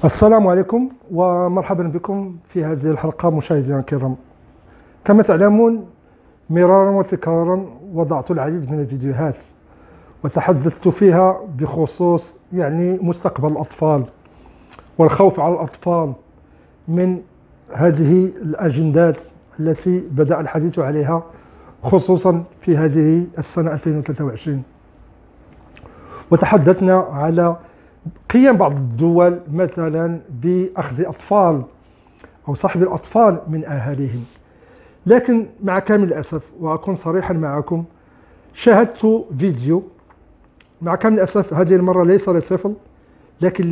السلام عليكم ومرحبا بكم في هذه الحلقة مشاهدينا الكرام. كما تعلمون مرارا وتكرارا وضعت العديد من الفيديوهات وتحدثت فيها بخصوص مستقبل الأطفال والخوف على الأطفال من هذه الأجندات التي بدأ الحديث عليها خصوصا في هذه السنة 2023. وتحدثنا على قيام بعض الدول مثلا بأخذ أطفال أو سحب الأطفال من أهاليهم، لكن مع كامل الأسف وأكون صريحا معكم شاهدت فيديو مع كامل الأسف هذه المرة ليس لطفل لكن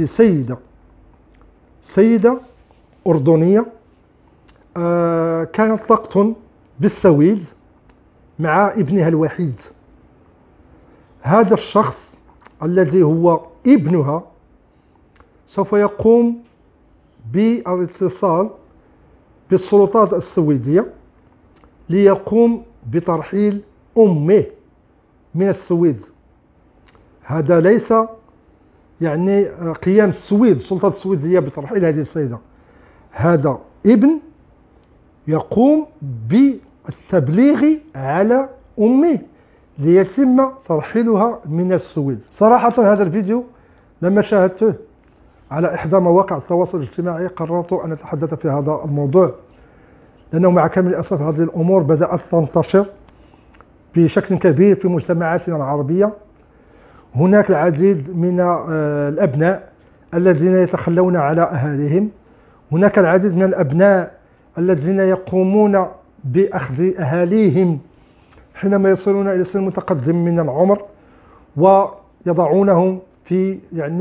لسيدة أردنية كانت تقطن بالسويد مع ابنها الوحيد. هذا الشخص الذي هو ابنها سوف يقوم بالاتصال بالسلطات السويدية ليقوم بترحيل أمه من السويد. هذا ليس قيام السلطات السويدية بترحيل هذه السيدة، هذا ابن يقوم بالتبليغ على أمه ليتم ترحيلها من السويد. صراحة هذا الفيديو لما شاهدته على إحدى مواقع التواصل الاجتماعي قررت أن أتحدث في هذا الموضوع، لأنه مع كامل الأسف هذه الأمور بدأت تنتشر بشكل كبير في مجتمعاتنا العربية. هناك العديد من الأبناء الذين يتخلون على أهاليهم، هناك العديد من الأبناء الذين يقومون بأخذ أهاليهم حينما يصلون إلى سن متقدم من العمر ويضعونهم في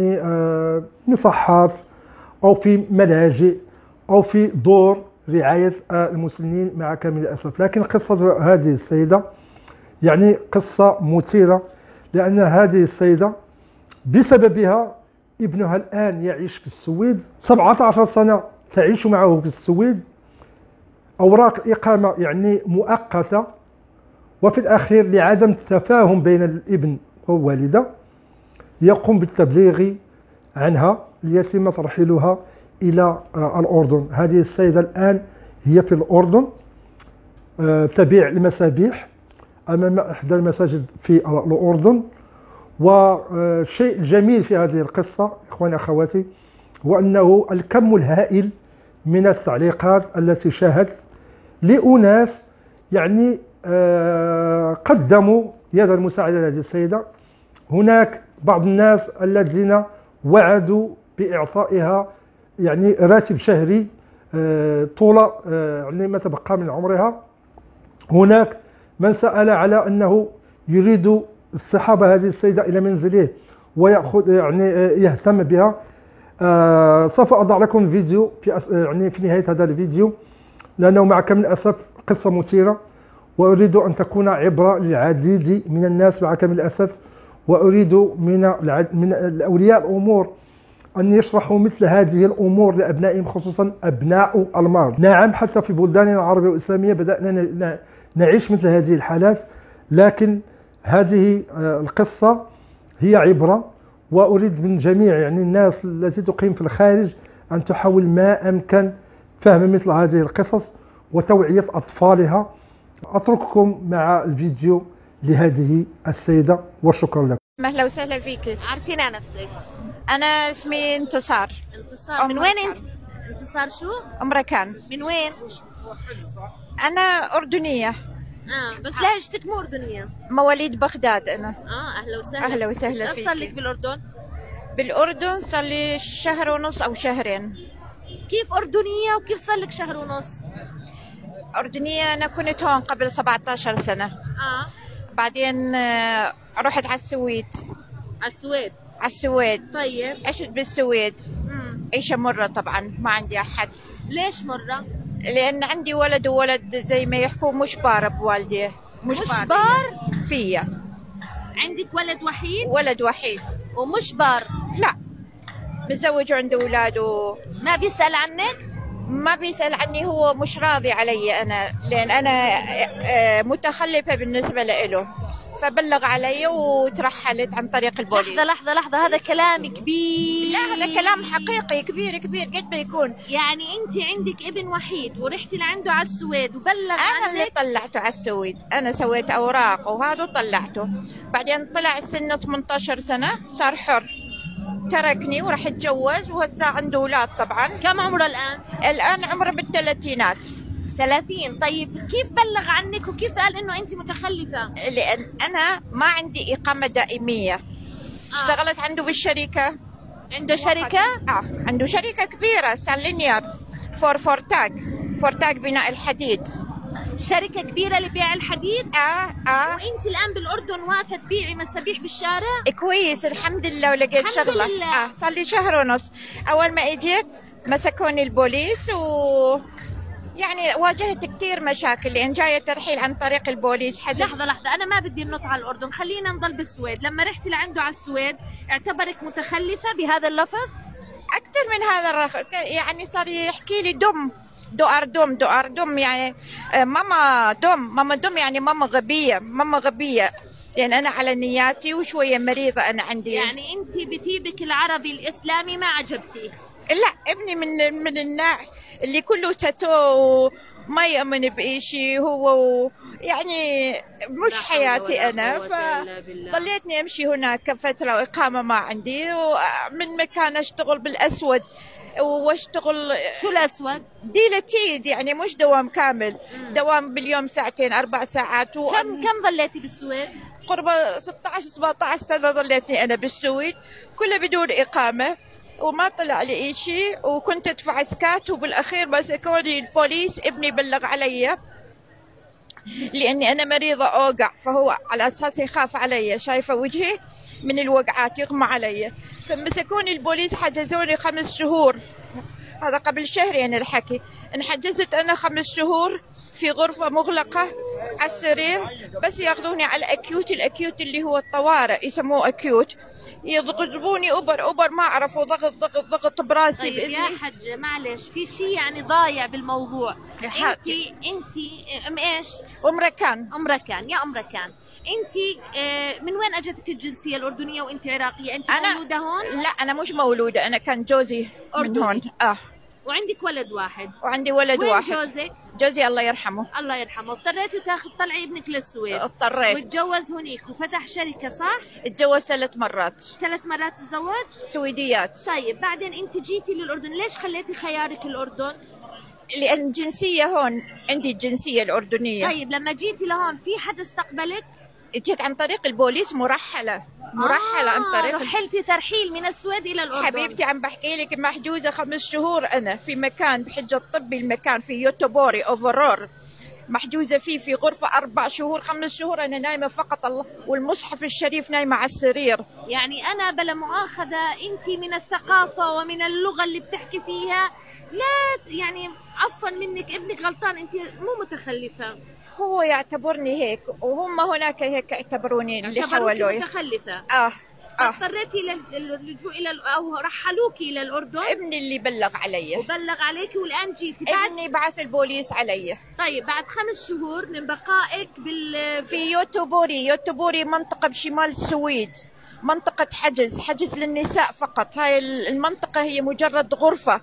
مصحات أو في ملاجئ أو في دور رعاية المسنين مع كامل الأسف. لكن قصة هذه السيدة قصة مثيرة، لأن هذه السيدة بسببها ابنها الآن يعيش في السويد 17 سنة تعيش معه في السويد، أوراق إقامة مؤقتة، وفي الأخير لعدم التفاهم بين الابن والوالدة يقوم بالتبليغ عنها ليتم ترحيلها إلى الأردن. هذه السيدة الآن هي في الأردن تبيع المسابيح أمام إحدى المساجد في الأردن. والشيء الجميل في هذه القصة إخواني أخواتي هو أنه الكم الهائل من التعليقات التي شاهدت لأناس قدموا يد المساعدة لهذه السيدة. هناك بعض الناس الذين وعدوا بإعطائها راتب شهري طول ما تبقى من عمرها. هناك من سأل على أنه يريد اصطحاب هذه السيدة إلى منزله ويأخذ يهتم بها. سوف أضع لكم فيديو في نهاية هذا الفيديو، لأنه مع كامل الأسف قصة مثيرة وأريد أن تكون عبرة للعديد من الناس مع كامل الأسف، وأريد من أولياء الأمور أن يشرحوا مثل هذه الأمور لأبنائهم خصوصا أبناء الماضي. نعم، حتى في بلداننا العربية والإسلامية بدأنا نعيش مثل هذه الحالات، لكن هذه القصة هي عبرة، وأريد من جميع الناس التي تقيم في الخارج أن تحاول ما أمكن فهم مثل هذه القصص وتوعية أطفالها. أترككم مع الفيديو لهذه السيدة وشكرا لكم. أهلا وسهلا فيك. عارفين عن نفسك؟ أنا اسمي انتصار. انتصار، من وين انت؟ انتصار شو؟ أمريكان. من وين؟ أنا أردنية. بس لهجتك مو أردنية. مواليد بغداد أنا. أهلا وسهلا. أهلا وسهلا فيك. صار لك بالأردن؟ بالأردن صار لي شهر ونص أو شهرين. كيف أردنية وكيف صار لك شهر ونص؟ أردنية أنا كنت هون قبل 17 سنة. بعدين رحت على السويد. على السويد؟ على السويد. طيب عشت بالسويد. عيشة مرة طبعا، ما عندي أحد. ليش مرة؟ لأن عندي ولد وولد زي ما يحكوا مشبار بوالدي. مشبار؟ فيا. عندك ولد وحيد؟ ولد وحيد. ومشبار؟ لا، متزوج وعنده أولاد ما بيسأل عنك؟ ما بيسأل عني، هو مش راضي علي أنا، لأن أنا متخلفة بالنسبة له. فبلغ علي وترحلت عن طريق البوليس. لحظة هذا كلام كبير. لا هذا كلام حقيقي كبير قد ما يكون. يعني انت عندك ابن وحيد ورحتي لعنده على السويد وبلغ انا عنك؟ اللي طلعته على السويد، انا سويت اوراق وهذا وطلعته، بعدين طلع سنه 18 سنه صار حر، تركني وراح اتجوز وهسه عنده اولاد. طبعا كم عمره الان؟ الان عمره بالثلاثينات. 30. طيب كيف بلغ عنك وكيف قال انه انت متخلفة؟ لان انا ما عندي اقامه دائميه. اشتغلت عنده بالشركه. عنده شركة؟ عنده شركه كبيره سالينيار فورتاج بناء الحديد. شركة كبيرة لبيع الحديد؟ وانت الان بالاردن واقفة تبيعي مسابيح بالشارع؟ كويس الحمد لله ولقيت شغله. لله. صار لي شهر ونص. اول ما اجيت مسكوني البوليس يعني واجهت كثير مشاكل لان جايه ترحيل عن طريق البوليس. لحظة انا ما بدي ننط على الاردن، خلينا نضل بالسويد. لما رحتي لعنده على السويد اعتبرك متخلفة بهذا اللفظ؟ اكثر من هذا يعني صار يحكي لي دو أردم يعني ماما دم يعني ماما غبية لأن أنا على نياتي وشوية مريضة أنا عندي. يعني أنت بتيبك العربي الإسلامي ما عجبتي؟ لا ابني من الناس اللي كله تاتو ما يؤمن بإشي هو يعني مش حياتي أنا، فضليتني أمشي هناك فترة وإقامة ما عندي، ومن مكان أشتغل بالأسود واشتغل. شو الاسود؟ ديلتيد يعني مش دوام كامل. دوام باليوم ساعتين 4 ساعات. كم ظليتي بالسويد؟ قرب 16-17 سنة ظليتني أنا بالسويد كلها بدون إقامة وما طلع لي شيء، وكنت أدفع سكات وبالأخير مسكوني البوليس. ابني بلغ علي لأني أنا مريضة أوقع، فهو على أساس يخاف علي، شايفة وجهي من الوقعات يغمى علي، فمسكوني البوليس حجزوني 5 شهور. هذا قبل شهرين الحكي. انحجزت أنا 5 شهور في غرفة مغلقة على السرير، بس ياخذوني على الأكيوت اللي هو الطوارئ يسموه أكيوت، يضربوني أوبر ما أعرفوا ضغط براسي. طيب يا حجة معلش في شيء يعني ضايع بالموضوع. انت ايش؟ أمركان. يا أمركان انت من وين اجتك الجنسيه الاردنيه وانت عراقيه؟ انت مولوده هون؟ لا انا مش مولوده، انا كان جوزي من هون. وعندك ولد واحد؟ وعندي ولد واحد. وين جوزك؟ جوزي الله يرحمه. الله يرحمه. اضطريتي طلعي ابنك للسويد؟ اضطريت. وتجوز هنيك وفتح شركه صح؟ اتجوز 3 مرات. 3 مرات تزوج؟ سويديات. طيب بعدين انت جيتي للاردن، ليش خليتي خيارك الاردن؟ لان الجنسيه هون عندي الجنسيه الاردنيه. طيب لما جيتي لهون في حدا استقبلك؟ جيت عن طريق البوليس مرحلة عن طريق. رحلتي ترحيل من السويد إلى الأردن. حبيبتي عم بحكي لك محجوزة 5 شهور أنا في مكان بحجة الطبي، المكان في يوتوبوري أوفرور محجوزة فيه في غرفة 4 شهور 5 شهور أنا نايمة فقط الله والمصحف الشريف نايمة على السرير. يعني أنا بلا مؤاخذة أنت من الثقافة ومن اللغة اللي بتحكي فيها لا يعني عفوا منك ابنك غلطان، أنت مو متخلفة. هو يعتبرني هيك وهم هناك هيك اعتبروني اللي حولوي متخلفة. اضطريتي للجوء الى او رحلوكي الى الاردن؟ ابني اللي بلغ علي. وبلغ عليكي والان جيتي ابني بعث البوليس علي. طيب بعد 5 شهور من بقائك في يوتوبوري منطقة بشمال السويد، منطقة حجز للنساء فقط. هاي المنطقة هي مجرد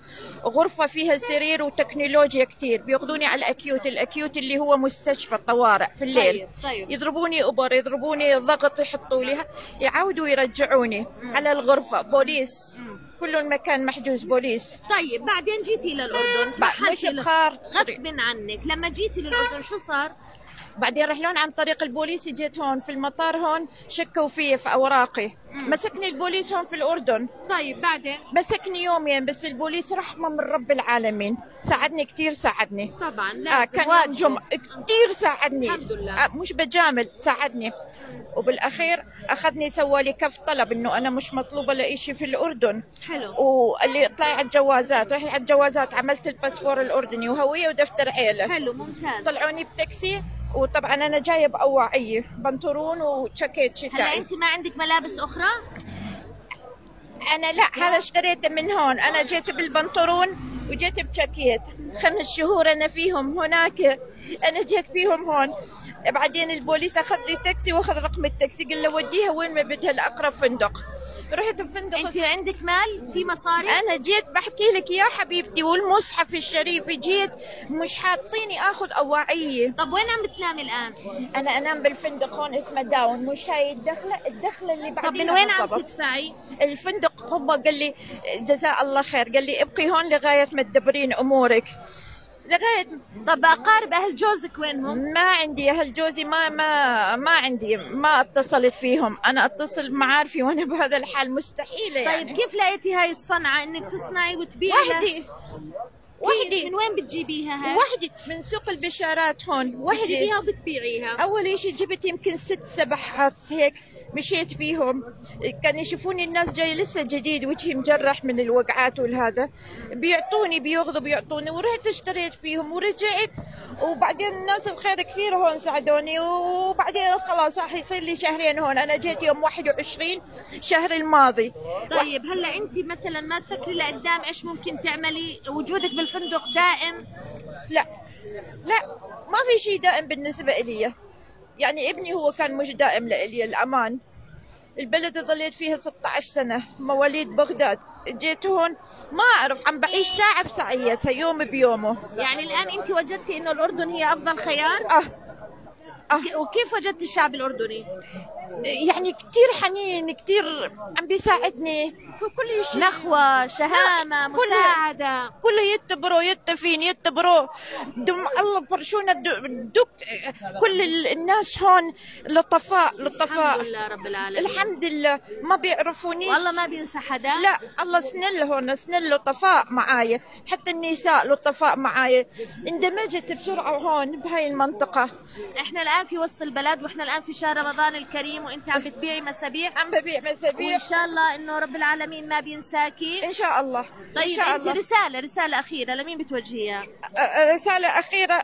غرفة فيها سرير وتكنولوجيا كتير. بياخذوني على الأكيوت اللي هو مستشفى طوارئ في الليل. طيب. يضربوني يضربوني ضغط، يحطوا لي يعاودوا يرجعوني على الغرفة بوليس. كل المكان محجوز بوليس. طيب بعدين جيتي للأردن مش بخار غصب عنك. لما جيتي للأردن شو صار؟ بعدين رحلون عن طريق البوليس. جيت هون في المطار هون شكوا في أوراقي. مسكني البوليس هون في الأردن. طيب بعدين مسكني يومين بس. البوليس رحمة من رب العالمين ساعدني كتير ساعدني. طبعا لازم كان يوم جمعة كتير ساعدني. الحمد لله. مش بجامل ساعدني. وبالأخير أخذني سوى لي كف طلب إنه أنا مش مطلوبة لإشي في الأردن. حلو. وقال لي اطلعي على الجوازات. رحت على الجوازات عملت الباسبور الأردني وهوية ودفتر عيلة. حلو ممتاز. طلعوني بتاكسي وطبعا انا جايه باواعيه بنطلون وشاكيت شتاء. هلا انت ما عندك ملابس اخرى؟ انا لا هذا اشتريته من هون. انا جيت بالبنطلون وجيت بشكيت 5 شهور انا فيهم هناك، انا جيت فيهم هون. بعدين البوليس اخذ لي تاكسي واخذ رقم التاكسي، قال له وديها وين ما بدها لاقرب فندق. رحت بفندق. انت عندك مال في مصاري؟ انا جيت بحكي لك يا حبيبتي، والمصحف الشريف جيت مش حاطيني اخذ اواعيه. طب وين عم بتنامي الان؟ انا انام بالفندق هون اسمه داون، مش هاي الدخله اللي بعديها. طب من وين عم تدفعي؟ الفندق هو قال لي جزاء الله خير، قال لي ابقي هون لغايه ما تدبرين امورك لغايه. طب اقارب اهل جوزك وينهم؟ ما عندي اهل جوزي، ما عندي، ما اتصلت فيهم. انا اتصل بمعارفي وانا بهذا الحال مستحيله يعني. طيب كيف لقيتي هاي الصنعه انك تصنعي وتبيعي؟ وحدي. من وين بتجيبيها هاي؟ وحدي من سوق البشارات هون، وحدي بتجيبيها وبتبيعيها. اول شيء جبت يمكن 6 7 هيك، مشيت فيهم. كان يشوفوني الناس جاي لسه جديد، وجهي مجرح من الوقعات والهذا، بيعطوني بياخذوا بيعطوني، ورحت اشتريت فيهم ورجعت. وبعدين الناس الخير كثير هون ساعدوني، وبعدين خلاص راح يصير لي 2 شهر هون. انا جيت يوم 21 شهر الماضي. طيب هلا انت مثلا ما تفكري لقدام ايش ممكن تعملي؟ وجودك بالفندق دائم؟ لا ما في شيء دائم بالنسبه لي. يعني ابني هو كان مش دائم لإلي الأمان. البلد ظليت فيها 16 سنة، مواليد بغداد. جيت هون ما أعرف، عم بعيش ساعة بساعيتها، يوم بيومه. يعني الآن أنت وجدتي إنه الأردن هي أفضل خيار؟ وكيف وجدتي الشعب الأردني؟ يعني كتير حنين، كتير عم بيساعدني كل شيء. نخوة، شهامة، مساعدة، كله يتبروا يتفين يتبروا. الله برشونا دك. كل الناس هون لطفاء. الحمد لله رب العالمين. الحمد لله، ما بيعرفونيش والله ما بينسى حدا. لا، الله سنل هون، سنل لطفاء معايا، حتى النساء لطفاء معايا. اندمجت بسرعة هون بهاي المنطقة. احنا الآن في وسط البلد، واحنا الآن في شهر رمضان الكريم، وانت عم بتبيعي مسابيع. عم ببيع مسابيع، وان شاء الله انه رب العالمين ما بينساكي ان شاء الله. طيب إن شاء انت الله. رسالة أخيرة لمين بتوجهيها؟ رسالة أخيرة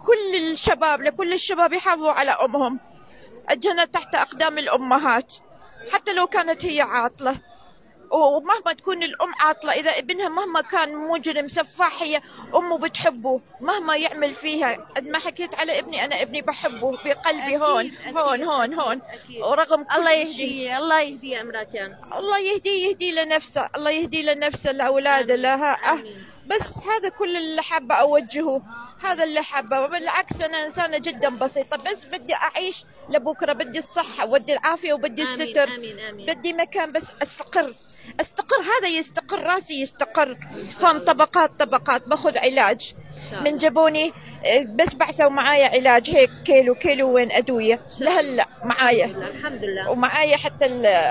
لكل الشباب يحافظوا على أمهم. الجنة تحت أقدام الأمهات، حتى لو كانت هي عاطلة. ومهما تكون الأم عاطلة، إذا ابنها مهما كان مجرم سفاح، هي أمه بتحبه مهما يعمل فيها. قد ما حكيت على ابني، أنا ابني بحبه بقلبي. أكيد هون أكيد. ورغم الله يهديه، الله يهديه أمريكان، الله يهدي لنفسه، الله يهدي لنفسه، لأولاده، لها. بس هذا كل اللي حابة أوجهه، هذا اللي حابة. وبالعكس أنا إنسانة جدا بسيطة، بس بدي أعيش لبكرة، بدي الصحة وبدي العافية وبدي الستر. آمين. بدي مكان بس أستقر، هذا يستقر، راسي يستقر. هون طبقات باخذ علاج من جابوني، بس بعثوا معايا علاج هيك كيلو وين أدوية لهلا معايا. الحمد لله. ومعايا حتى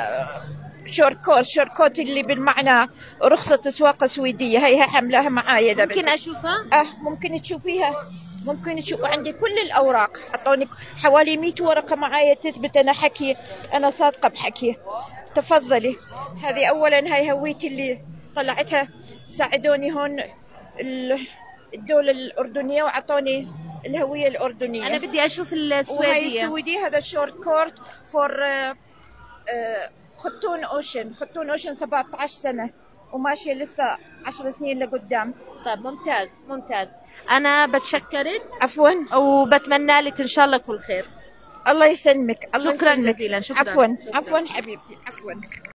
شوركوت اللي بالمعنى رخصة سواقة سويدية، هي حملاها معايا. ممكن أشوفها؟ ممكن تشوفيها، ممكن تشوف. عندي كل الأوراق، أعطوني حوالي 100 ورقة معايا تثبت أنا صادقة بحكي. تفضلي. هذه أولا، هاي هويتي اللي طلعتها، ساعدوني هون الدولة الأردنية وأعطوني الهوية الأردنية. أنا بدي أشوف السويدية. وهي السويدي، هذا شورت كورت فور خطون أوشن 17 سنة، وماشية لسه 10 سنين لقدام. طيب ممتاز. أنا بتشكرك. عفوا. وبتمنى لك إن شاء الله كل خير. الله يسلمك. شكرا جزيلا. عفوا حبيبتي، عفوا.